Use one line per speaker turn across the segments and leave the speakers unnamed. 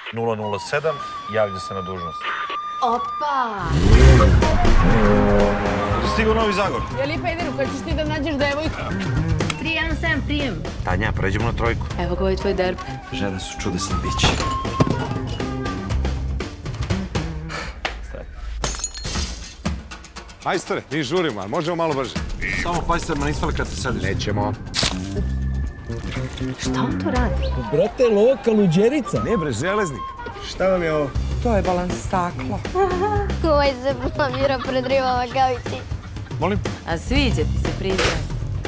007, javlja se na dužnost.
Opa!
Stigo Novi Zagor.
Jeli pederu, kad ćeš ti da nađeš devojku? 317, prijem.
Tanja, pređemo na trojku.
Evo ga ovaj tvoj derb.
Žene su čudesne biće.
Majstore, mi žurimo, ali možemo malo brže.
Samo pazite da me ne ispali kad se sediš.
Nećemo.
Šta on to radi?
Brate, lova luđerica.
Ne bre, železnik. Šta vam je ovo?
To je balans stakla.
Ovaj se blamira pred ribama kao i ti.
Molim?
A sviđa ti se priznaj.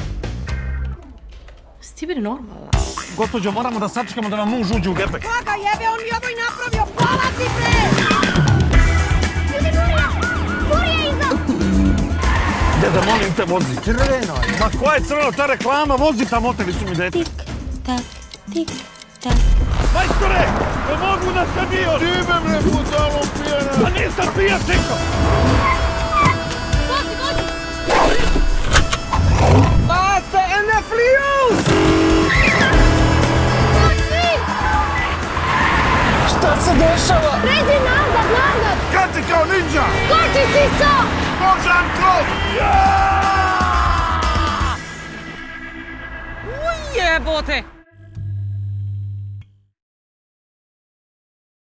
Si ti bre normalna?
Gospođo, moramo da sačekamo da vam muž uđe u gepek.
Koga jebe, on mi ovo i napravio, polazi bre!
Ljudi, Gurija! Gurija iza!
Deda, molim te, vozi.
Crveno je.
Ma koja je crveno, ta reklama, vozi tamo, otevi su mi dete.
Tik, tak, tik, tak.
Majstore, ne mogu na stadion!
Time bre, budalo pijena.
A nisam pijan, čekao!
Vozi, vozi!
Basta, Eneflius!
Vozi!
Šta se dešava?
Pređi nazad, nazad!
Kad si kao ninja?
Koči siso!
Božan krov!
Ujebote!